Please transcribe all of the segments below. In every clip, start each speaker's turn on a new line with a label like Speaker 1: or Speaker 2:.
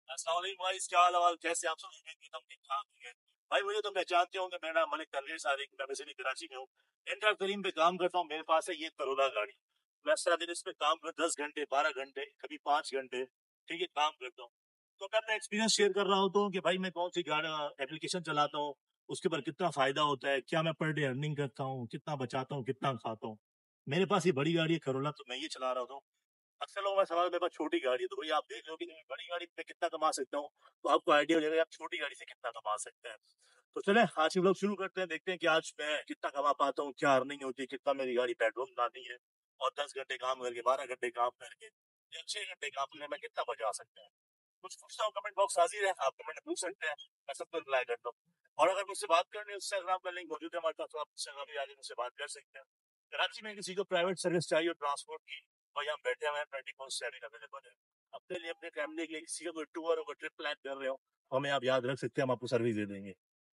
Speaker 1: अस्सलाम वालेकुम भाई, क्या हाल है? कैसे आप सब? उम्मीद की तुम ठीक ठाक होंगे। भाई मुझे तुम पहचानते होंगे, मेरा नाम मलिक तनवीर सादिक, मैं बेसिकली कराची में हूँ। इंटर करीम पे काम करता हूँ। मेरे पास है ये करोला गाड़ी। मैं सारा दिन इस पे काम कर 10 घंटे 12 घंटे कभी 5 घंटे, ठीक है, काम करता हूँ। तो मैं अपना एक्सपीरियंस शेयर कर रहा होता हूँ कि भाई मैं कौन सी गाड़ी एप्लीकेशन चलाता हूँ, उसके ऊपर कितना फायदा होता है, क्या मैं पर डे अर्निंग करता हूँ, कितना बचाता हूँ, कितना खाता हूँ। मेरे पास ये बड़ी गाड़ी है करोला, तो मैं ये चला रहा हूँ। अक्सर लोगों का सवाल, मेरे पास छोटी गाड़ी है, तो भाई आप देख लो कि मैं बड़ी गाड़ी पे कितना कमा सकता हूँ, तो आपको आइडिया हो जाएगा आप छोटी गाड़ी से कितना कमा सकते हैं। तो चले आज के लोग शुरू करते हैं, देखते हैं कि आज मैं कितना कमा पाता हूँ, क्या अर्निंग होती है, कितना मेरी गाड़ी पेट्रोल बनाती है, और 10 घंटे काम करके 12 घंटे काम करके या 6 घंटे काम करके मैं कितना बचा सकता है। कुछ पूछता हूँ, कमेंट बॉक्स हाजिर है, आप कमेंट पूछ सकते हैं, मैं सबको रिप्लाई करता हूँ। और अगर मुझसे बात करनी है, इंस्टाग्राम का लिंक मौजूद है हमारे पास, तो आप इंस्टाग्राम पे जाके मुझसे बात कर सकते हैं। कराची में किसी को प्राइवेट सर्विस चाहिए ट्रांसपोर्ट की, और यहाँ बैठे हुए हैं, 24/7 अवेलेबल है। अपने लिए, अपने फैमिली के लिए, किसी का कोई टूर और ट्रिप प्लान कर रहे हो, हमें आप याद रख सकते हैं, हम आपको सर्विस दे देंगे।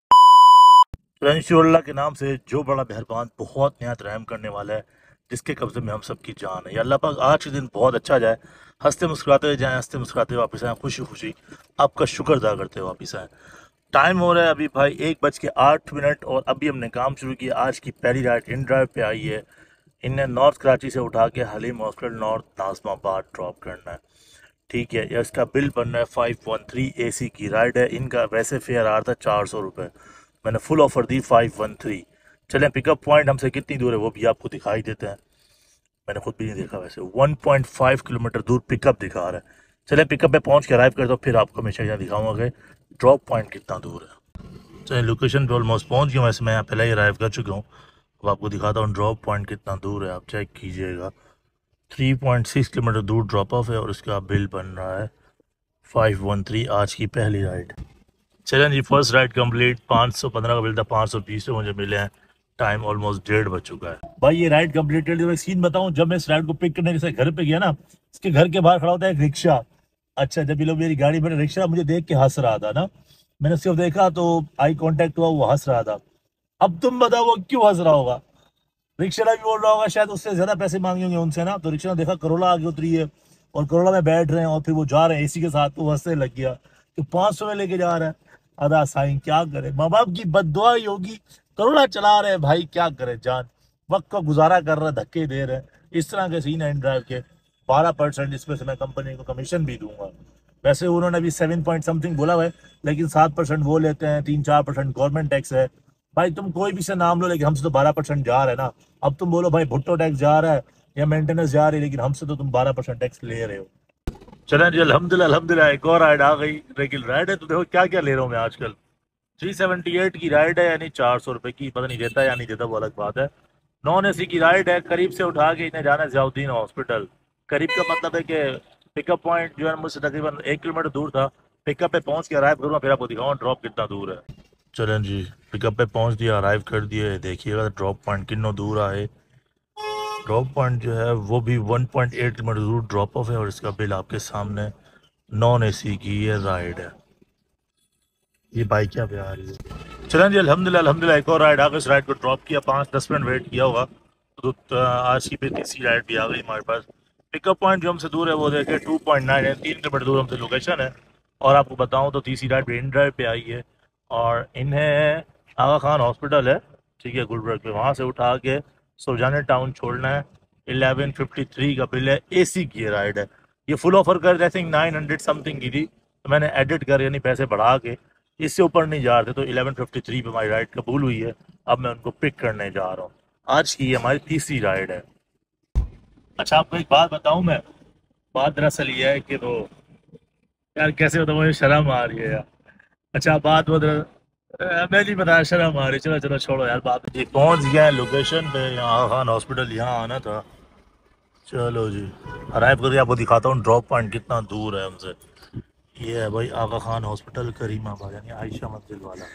Speaker 1: इंशाअल्लाह के नाम से जो बड़ा मेहरबान, बहुत नहायत रहम करने वाला है, जिसके कब्जे में हम सबकी जान है। या अल्लाह पाक आज के दिन बहुत अच्छा जाए, हंसते मुस्कुराते हुए जाएं, हंसते मुस्कुराते हुए वापस आए, खुशी खुशी आपका शुक्र अदा करते हुए वापस आए। टाइम हो रहा है अभी भाई 1:08, और अभी हमने काम शुरू किया। आज की पहली राइड इन ड्राइव पे आई है। इन्हें नॉर्थ कराची से उठा के Haleem hospital north Nazimabad drop करना है, ठीक है। या इसका बिल बन रहा है 513। AC की राइड है। इनका वैसे फेयर आ रहा था 400 रुपये, मैंने फुल ऑफर दी 513। चलें, पिकअप पॉइंट हमसे कितनी दूर है वो भी आपको दिखाई देते हैं। मैंने खुद भी नहीं देखा, वैसे 1.5 किलोमीटर दूर पिकअप दिखा रहा है। चलें, पिकअप पे पहुंच के अराइव करता हूँ, फिर आपको हमेशा यहाँ दिखाऊंगा कि ड्रॉप पॉइंट कितना दूर है। चलिए, लोकेशन पे ऑलमोस्ट पहुंच गया। वैसे मैं यहाँ पहले ही अराइव कर चुका हूँ। अब आपको दिखाता हूँ ड्रॉप पॉइंट कितना दूर है, आप चेक कीजिएगा। 3.6 किलोमीटर दूर ड्रॉप ऑफ है, और इसका बिल बन रहा है 513। आज की पहली राइड। चलें जी, फर्स्ट राइड कंप्लीट। 515 का बिल था, 520 मुझे मिले हैं। टाइम ऑलमोस्ट 1:30 बज चुका है। भाई ये राइड कंप्लीटेड। जब एक सीन बताऊं, जब मैं इस राइड को पिक करने जैसे घर पे गया ना, इसके घर के बाहर खड़ा होता है एक रिक्शा। अच्छा, जब ये लोग मेरी गाड़ी में, रिक्शा मुझे देख के हंस रहा था ना, मैंने उसको देखा तो आई कांटेक्ट हुआ, वो हंस रहा था। अब तुम बताओ वो क्यों हंस रहा होगा? रिक्शा भी बोल रहा होगा शायद उससे ज्यादा पैसे मांगे होंगे उनसे ना, तो रिक्शा ने देखा करोला आगे उतरी है और करोला में बैठ रहे हैं, और फिर वो जा रहे हैं AC के साथ, तो हंसने लग गया कि 500 में लेके जा रहा है। अदा साईं, क्या करे, माँ बाप की बददुआ ही होगी। करोला चला रहे हैं भाई, क्या करे, जान वक्त का गुजारा कर रहे हैं, धक्के दे रहे हैं। इस तरह के सीन है इन ड्राइव के। 12% इसमें से मैं कंपनी को कमीशन भी दूंगा। वैसे उन्होंने अभी 7 पॉइंट समथिंग बोला हुआ है, लेकिन 7% वो लेते हैं, 3-4% गवर्नमेंट टैक्स है। भाई तुम कोई भी से नाम लो, लेकिन हमसे तो 12% जा रहा है ना। अब तुम बोलो भाई भुट्टो टैक्स जा रहा है या मेंटेनेंस जा रही है, लेकिन हमसे तो तुम 12% टैक्स ले रहे हो। चलें जी, अल्हम्दुलिल्लाह अल्हम्दुलिल्लाह, एक और राइड आ गई। लेकिन राइड है तो देखो क्या क्या ले रहा हूँ मैं आजकल। 378 की राइड है, यानी 400 रुपए की। पता नहीं देता या नहीं देता, वो अलग बात है। नॉन AC की राइड है। करीब से उठा के इन्हें जाना है ज़ियाउद्दीन हॉस्पिटल। करीब का मतलब है कि पिकअप पॉइंट जो है मुझसे तकरीबन 1 किलोमीटर दूर था। पिकअप पे पहुंच के अराइव करूँगा, फिर आपको दिखाऊंगा ड्रॉप कितना दूर है। चलें जी, पिकअप पे पहुंच दिया, अराइव कर दिए। देखिएगा ड्रॉप पॉइंट कितना दूर आए। ड्रॉप पॉइंट जो है वो भी 1.8 किलोमीटर दूर ड्रॉप ऑफ है, और इसका बिल आपके सामने। नॉन AC की ये राइड है। ये बाइक क्या पे आ रही है। चलें जी, अल्हम्दुलिल्लाह अल्हम्दुलिल्लाह, एक और राइड आ गई। इस राइड को ड्रॉप किया, 5-10 मिनट वेट किया होगा, तो आज की फिर तीसरी राइड भी आ गई हमारे पास। पिकअप पॉइंट जो हमसे दूर है वो देखे 2.9 है, 3 किलोमीटर दूर हमसे लोकेशन है। और आपको बताऊं तो तीसरी राइड भी इन ड्राइव पे आई है, और इन्हें आगा खान हॉस्पिटल है, ठीक है, गुलबर्ग पे, वहाँ से उठा के सुरजाने टाउन छोड़ना है। 1153 का बिल है। AC की राइड है। ये फुल ऑफर कर आई थिंक 900 समथिंग की थी, तो मैंने एडिट कर, यानी पैसे बढ़ा के, इससे ऊपर नहीं जा रहे थे, तो 1153 पे हमारी राइड कबूल हुई है। अब मैं उनको पिक करने जा रहा हूँ। आज की ये हमारी तीसरी राइड है। अच्छा, आपको एक बात बताऊं मैं। बात दरअसल ये है कि वो, यार कैसे बताऊं, मुझे शर्म आ रही है यार। अच्छा, बात वो मैं नहीं बताया, शर्म आ रही। चलो चलो छोड़ो यार, बात जी, पहुंच गया है लोकेशन पे। यहाँ खान हॉस्पिटल यहाँ आना था। चलो जी, अराइव करके आपको दिखाता हूँ ड्रॉप पॉइंट कितना दूर है हमसे। ये है भाई आगा खान हॉस्पिटल, करीमाबाद, यानी आयशा मस्जिद वाला।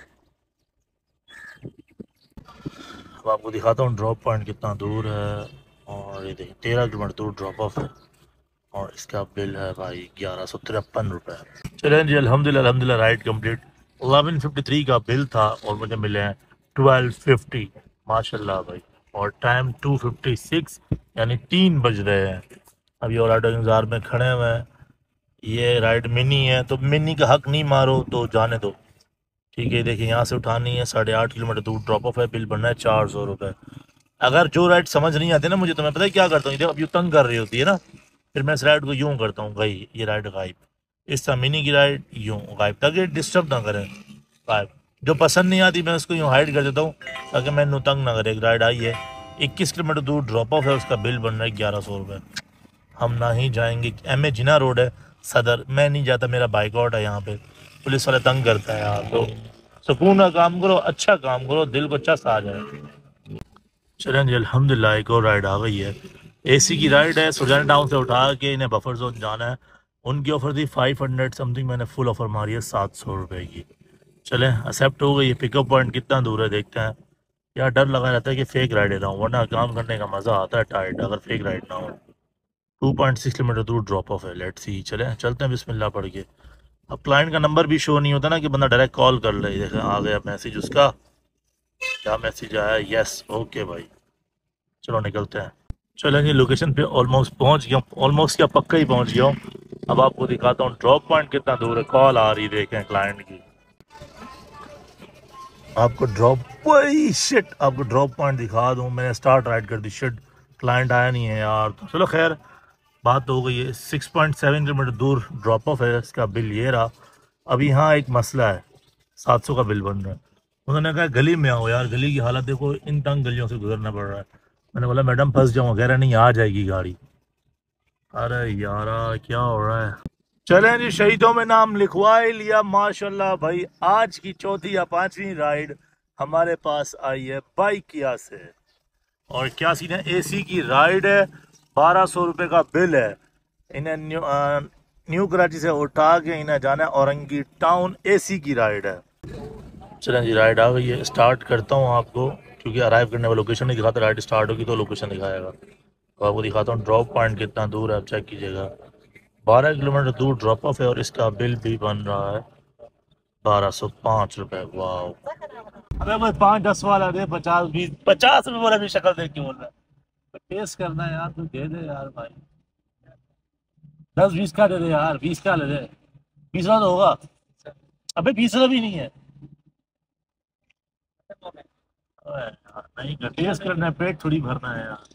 Speaker 1: अब आपको दिखाता हूँ ड्रॉप पॉइंट कितना दूर है। और ये देखिए 13 किलोमीटर दूर ड्रॉप ऑफ है, और इसका बिल है भाई 1153 रुपये। चलें जी, अल्हम्दुलिल्लाह अल्हम्दुलिल्लाह, राइड कंप्लीट। 1153 का बिल था, और मुझे मिले हैं 1250, माशाल्लाह भाई। और टाइम 2:56, यानी 3 बज रहे हैं। अभी और ऑटो इंतजार में खड़े हुए हैं। ये राइड मिनी है तो मिनी का हक नहीं मारो तो जाने दो। ठीक है, देखिए यहाँ से उठानी है, 8.5 किलोमीटर दूर ड्रॉप ऑफ है, बिल बनना है 400 रुपये। अगर जो राइड समझ नहीं आती ना मुझे, तो मैं पता है क्या करता हूँ, देखो अब यूँ तंग कर रही होती है ना, फिर मैं इस राइड को यूँ करता हूँ, भाई ये राइड गायब, इस तरह मिनी की राइड यूँ गायब, ताकि डिस्टर्ब ना करें, गायब। जो पसंद नहीं आती मैं उसको यूँ हाइड कर देता हूँ, ताकि मैं यूँ तंग ना करे। एक राइड आई है 21 किलोमीटर दूर ड्रॉप ऑफ है, उसका बिल बन रहा है 1100 रुपये। हम ना ही जाएंगे, एम ए जिना रोड है सदर, मैं नहीं जाता, मेरा बाइकआउट है यहाँ पे, पुलिस वाले तंग करता है यार। तो सुकून का काम करो, अच्छा काम करो, दिल को चस्क आ जाए। चलें जी, अल्हम्दुलिल्लाह एक और राइड आ गई है, एसी की राइड है, सुजान टाउन से उठा के इन्हें बफर जोन जाना है। उनकी ऑफ़र थी 500 समथिंग, मैंने फुल ऑफ़र मारी है 700 रुपये की। चलें, एक्सेप्ट हो गई। ये पिकअप पॉइंट कितना दूर है देखते हैं। यार डर लगा रहता है कि फ़ेक राइड ना हो, वरना काम करने का मज़ा आता है टाइट, अगर फेक राइड ना हो। 2.6 किलोमीटर दूर ड्रॉप ऑफ है, लेट्स सी, चलें चलते हैं बिस्मिल्लाह पढ़ के। अब क्लाइंट का नंबर भी शो नहीं होता ना, कि बंदा डायरेक्ट कॉल कर ले। देखें आ गया मैसेज उसका, क्या मैसेज आया, यस ओके भाई, चलो निकलते हैं। चलें जी, लोकेशन पे ऑलमोस्ट पहुंच गया, ऑलमोस्ट क्या पक्का ही पहुंच गया हूँ। अब आपको दिखाता हूँ ड्रॉप पॉइंट कितना दूर है। कॉल आ रही, देखें क्लाइंट की। आपको ड्रॉप, वही शिट, आपको ड्रॉप पॉइंट दिखा दूँ, मैंने स्टार्ट राइड कर दी, शिट क्लाइंट आया नहीं है यार। तो चलो खैर, बात तो हो गई है। 6.7 किलोमीटर दूर ड्रॉप ऑफ है, इसका बिल ये रहा। अब यहाँ एक मसला है, 700 का बिल बन रहा है। उन्होंने कहा गली में आओ, यार गली की हालत देखो, इन तंग गलियों से गुजरना पड़ रहा है। मैंने बोला मैडम फंस जाऊँ, कह रहा नहीं आ जाएगी गाड़ी। अरे यारा क्या हो रहा है। चलें जी, शहीदों में नाम लिखवा ही लिया माशाल्लाह भाई। आज की चौथी या पांचवी राइड हमारे पास आई है बाइक किया से, और क्या सीन है, एसी की राइड है, 1200 रुपये का बिल है। इन्हें न्यू कराची से उठा के इन्हें जाना है औरंगी टाउन, एसी की राइड है। चलें जी, राइड आ गई है, स्टार्ट करता हूँ आपको, क्योंकि अराइव करने वाला लोकेशन नहीं दिखाता, राइड स्टार्ट होगी तो लोकेशन दिखाएगा। तो आपको दिखाता हूँ ड्रॉप पॉइंट कितना दूर है, आप चेक कीजिएगा। 12 किलोमीटर दूर ड्रॉप ऑफ है, और इसका बिल भी बन रहा है 1205 रुपये। वाह, अरे भाई 5-10 वाला दे, 50-20, 50 रुपये वाला भी शक्ल देख के बोल रहा है। टेस्ट करना है यार, तू दे दे यार भाई, 10-20 का दे दे यार, 20 का ले दे, 20 वाला तो होगा। अबे 20 वाला भी नहीं है। अबे यार, नहीं का टेस्ट करना है, पेट थोड़ी भरना है यार।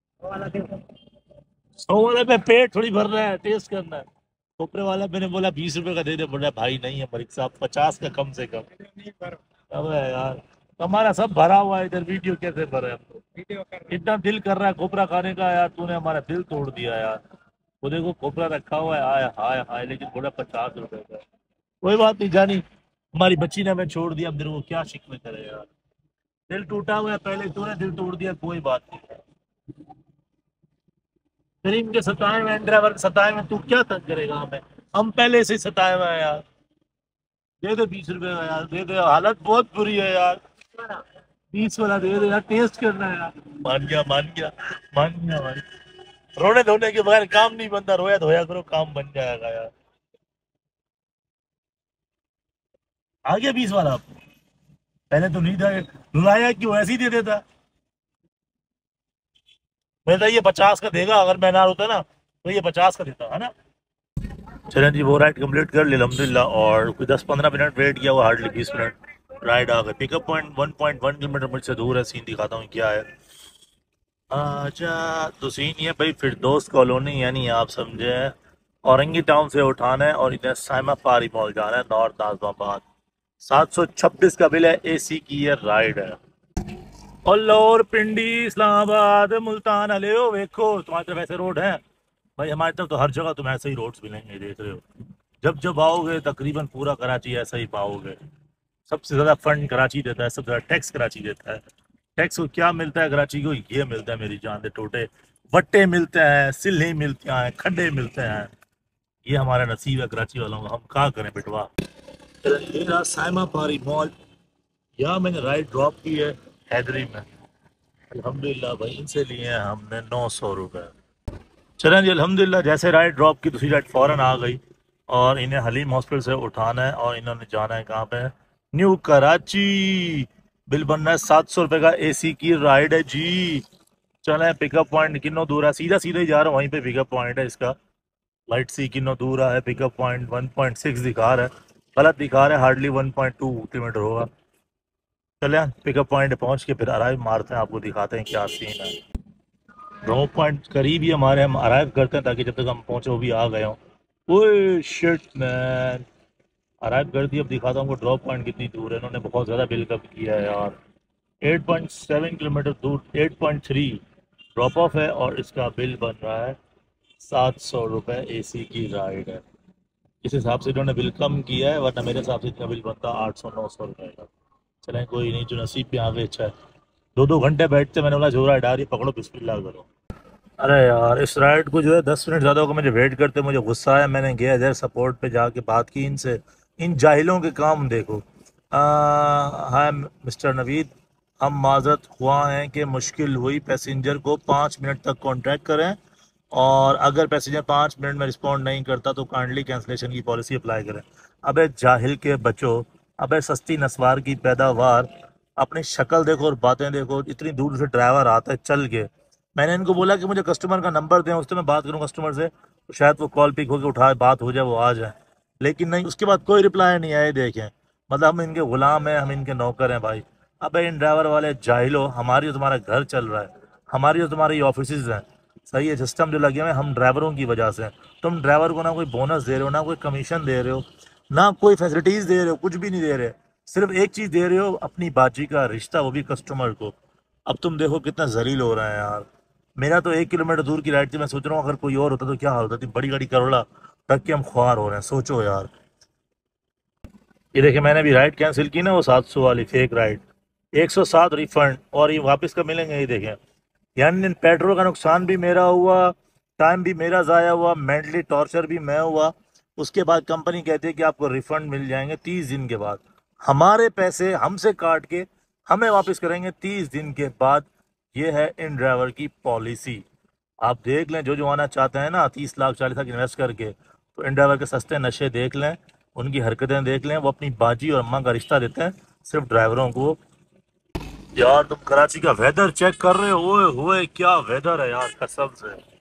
Speaker 1: 100 वाले पे पेट थोड़ी भर रहा है, टेस्ट करना है। ऊपरे वाला मैंने बोला 20 रुपए का दे दे, बोला भाई नहीं है मलिक साहब, 50 का कम से कम। अबे यार, हमारा सब भरा हुआ है इधर, वीडियो कैसे भरे हम लोग? इतना दिल कर रहा है खोपरा खाने का यार, तूने हमारा दिल तोड़ दिया यार। वो देखो खोपरा रखा हुआ है, हाय हाय हाय, लेकिन बोला 50 रुपए का। कोई बात नहीं जानी, हमारी बच्ची ने हमें छोड़ दिया, अब मेरे को क्या शिकवे करे यार। दिल टूटा हुआ है, पहले तूने दिल तोड़ दिया, कोई बात नहीं। करीम के सताए में, ड्राइवर के सताए में तू क्या तंग करेगा हमें, हम पहले से ही सताए हुए हैं यार। दे दे 20 रुपए का यार, दे दे, हालत बहुत बुरी है यार। 20 वाला दे दे यार, टेस्ट करना है यार। मान गया मान गया मान गया भाई, रोने धोने के बगैर काम नहीं बनता, रोया धोया करो काम बन जाएगा यार। आ गया 20 वाला आपको, पहले तो नहीं था, रुलाया क्यों, ऐसे ही दे देता। मैं तो ये 50 का देगा, अगर मैं ना होता ना तो ये 50 का देता है ना। चलें जी, वो राइड कंप्लीट कर ली अलहमदिल्ला, और कोई 10-15 मिनट वेट किया हुआ, हार्डली 20 मिनट। राइड आ गए, पिकअप पॉइंट 1.1 किलोमीटर मुझसे दूर है। सीन दिखाता हूँ क्या है। अच्छा, तो सीन ये भाई, फिरदौस कॉलोनी, यानी आप समझे औरंगी टाउन से उठाना है, और इधर साइमा पारी मॉल जाना है, नॉर्थ नाजमाबाद। 726 का बिल है, एसी की ये राइड है। और लाहौर, पिंडी, इस्लामाबाद, मुल्तान, अले ओ वेखो तुम्हारी तरफ ऐसे रोड है भाई, हमारी तरफ तो हर जगह तुम्हें ऐसे ही रोड्स मिलेंगे, देख रहे हो। जब जब आओगे तकरीबन पूरा कराची ऐसा ही पाओगे। सबसे ज़्यादा फंड कराची देता है, सबसे ज़्यादा टैक्स कराची देता है। टैक्स को क्या मिलता है कराची को, ये मिलता है मेरी जान दे टोटे, वट्टे मिलते हैं, सिल्हे मिलते हैं, खड्डे मिलते हैं। ये हमारा नसीब है कराची वालों का, हम क्या करें बेटवा। ये रहा साइमा पारी मॉल, यहाँ मैंने राइड ड्रॉप की है हैदरी में। अल्हम्दुलिल्लाह भाई, इनसे लिए हैं हमने 900 रुपये। चलें जी, अल्हम्दुलिल्लाह जैसे राइड ड्रॉप की दूसरी राइड फ़ौरन आ गई, और इन्हें हलीम हॉस्पिटल से उठाना है, और इन्होंने जाना है कहाँ पे, न्यू कराची। बिल बनना है 700 रुपये का, एसी की राइड है जी। चलें, पिकअप पॉइंट किन्नो दूर है, सीधा सीधा ही जा रहा हूँ, वहीं पे पिकअप पॉइंट है इसका। लाइट सी की नदूरा है, पिकअप पॉइंट 1.6 दिखा रहा है, गलत दिखा रहा है, हार्डली 1.2 किलोमीटर होगा। चले पिकअप पॉइंट पहुंच के फिर अराइव मारते हैं, आपको दिखाते हैं क्या सीन है। ड्रॉप पॉइंट करीब ही हमारे, हम अराइव करते हैं ताकि जब तक हम पहुंचे वो भी आ गए हों। ओए शिट मैन, अराइव कर दिया। अब दिखाता हूँ ड्रॉप पॉइंट कितनी दूर है, इन्होंने बहुत ज़्यादा बिल कम किया है यार। 8.7 किलोमीटर दूर, 8.3 ड्रॉप ऑफ है और इसका बिल बन रहा है 700 रुपये। AC की राइड है, इस हिसाब से इन्होंने बिल कम किया है, वरना मेरे हिसाब से इनका बिल बनता 800-900 रुपये का। चलें कोई नहीं, जो नसीब पे आ गए अच्छा है। 2-2 घंटे बैठते, मैंने बोला जोरा डायरी पकड़ो बिस्मिल्लाह करो। अरे यार इस राइड को जो है 10 मिनट ज़्यादा होगा मुझे वेट करते, मुझे गुस्सा आया, मैंने गया इधर सपोर्ट पे जाके बात की इनसे। इन जाहिलों के काम देखो। हाय मिस्टर नवीद, हम माजरत हुआ हैं कि मुश्किल हुई, पैसेंजर को 5 मिनट तक कांटेक्ट करें और अगर पैसेंजर 5 मिनट में रिस्पॉन्ड नहीं करता तो काइंडली कैंसलेशन की पॉलिसी अप्लाई करें। अबे जाहिल के बच्चों, अबे सस्ती नस्वार की पैदावार, अपनी शक्ल देखो और बातें देखो। इतनी दूर से ड्राइवर आता है चल के। मैंने इनको बोला कि मुझे कस्टमर का नंबर दें, उससे मैं बात करूँ कस्टमर से, तो शायद वो कॉल पिक होकर उठाए, बात हो जाए, वो आ जाए। लेकिन नहीं, उसके बाद कोई रिप्लाई नहीं आए। देखें, मतलब हम इनके गुलाम हैं, हम इनके नौकर हैं भाई। अबे इन ड्राइवर वाले जाहिलो, हमारी और तुम्हारा घर चल रहा है, हमारी और तुम्हारी ऑफिस हैं, सही है। सिस्टम जो लगे हुए हैं हम ड्राइवरों की वजह से। तुम ड्राइवर को ना कोई बोनस दे रहे हो, ना कोई कमीशन दे रहे हो, ना कोई फैसिलिटीज़ दे रहे हो, कुछ भी नहीं दे रहे। सिर्फ एक चीज़ दे रहे हो, अपनी बाजी का रिश्ता, वो भी कस्टमर को। अब तुम देखो कितना जलील हो रहा है यार। मेरा तो 1 किलोमीटर दूर की राइड थी, मैं सोच रहा हूँ अगर कोई और होता तो क्या हाल होता। इतनी बड़ी गाड़ी करोड़ा तक के हम ख्वार हो रहे हैं, सोचो यार। ये देखिए, मैंने भी राइड कैंसिल की ना, वो 700 वाली फेक राइड, 107 रिफंड, और ये वापस कब मिलेंगे ये देखें। यानी पेट्रोल का नुकसान भी मेरा हुआ, टाइम भी मेरा ज़ाया हुआ, मेंटली टॉर्चर भी मैं हुआ। उसके बाद कंपनी कहती है कि आपको रिफंड मिल जाएंगे 30 दिन के बाद। हमारे पैसे हमसे काट के हमें वापस करेंगे 30 दिन के बाद। ये है इन ड्राइवर की पॉलिसी। आप देख लें, जो जो आना चाहते हैं ना 30 लाख 40 लाख इन्वेस्ट करके, तो इन ड्राइवर के सस्ते नशे देख लें, उनकी हरकतें देख लें। वो अपनी बाजी और अम्मा का रिश्ता देते हैं सिर्फ ड्राइवरों को। यार तुम कराची का वेदर चेक कर रहे हो? ओए होए क्या वेदर है यार, कसम से।